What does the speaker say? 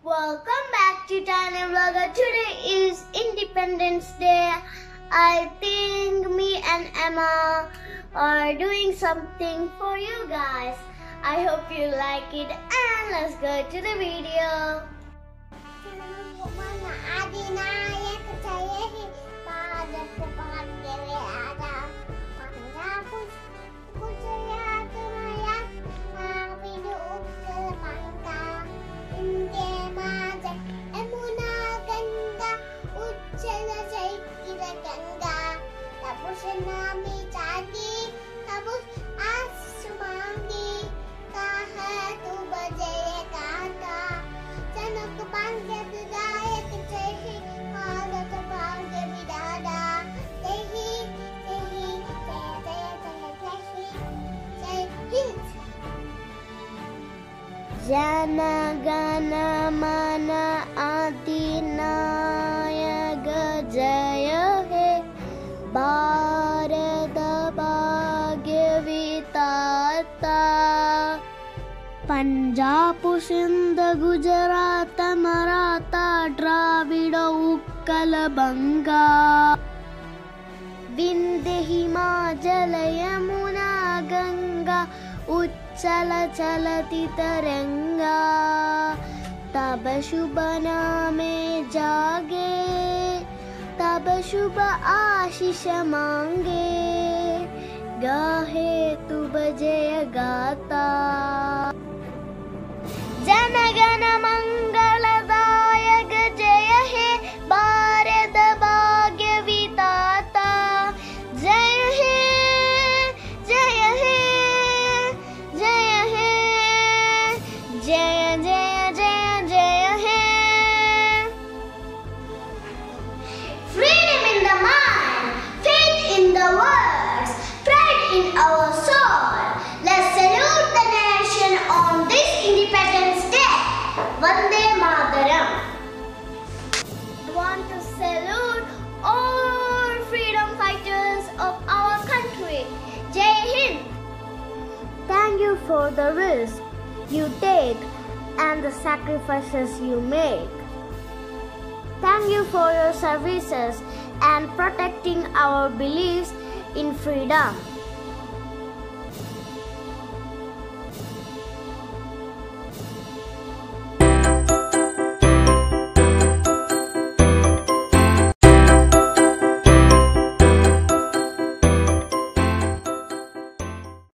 Welcome back to Tiny Vlogger. Today is Independence Day. I think me and Emma are doing something for you guys. I hope you like it and let's go to the video. Jana Gana Mana Adinayaga Jaya He Bharata Bhagya Vitata Punjab Sindh Gujarat Maratha Dravida Utkal Banga Vindhya Himachala Yamuna Ganga Uchala Chalati Taranga Tab Shubha Naame Jage Tab Shubha Ashisha Mange Gahe Tub Jaya Gata Jana Gana Mangala Dayaga Jaya He Bharata Bhagya Vitata Jaya He Jaya He Jaya He Jaya Jaya Jaya Jaya He. Freedom in the mind, faith in the words, pride in our soul. Let's salute the nation on this Independence Day. Vande Mataram. I want to salute all freedom fighters of our country. Jai Hind. Thank you for the risk you take and the sacrifices you make. Thank you for your services and protecting our beliefs in freedom.